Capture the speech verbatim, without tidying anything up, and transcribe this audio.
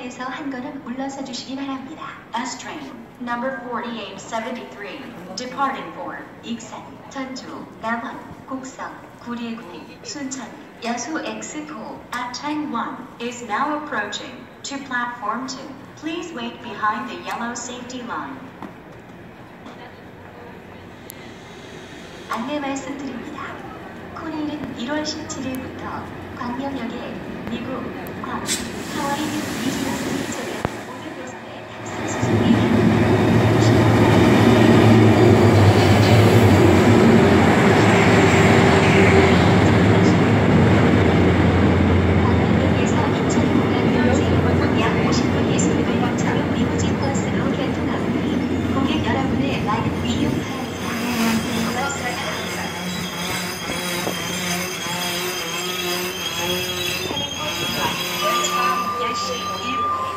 안에서 한 걸음 물러서 주시기 바랍니다. S-Train, number forty-eight seventy-three, departing for 익산, 전주, 남원, 곡성, 구리구, 순천, 여수 X호 at Tang one is now approaching to platform two. Please wait behind the yellow safety line. 안내 말씀드립니다. 코레일은 일월 십칠일부터 광명역에 미국, 괌, 하와이 등 비즈니스 쪽에 모든 배선에 탑승 수속이 광명역에서 인천공항까지 약 오십 분의 속도를 거쳐 리무진 버스로 교통하오니 고객 여러분의 많은 이용 바랍니다. 열시 일 분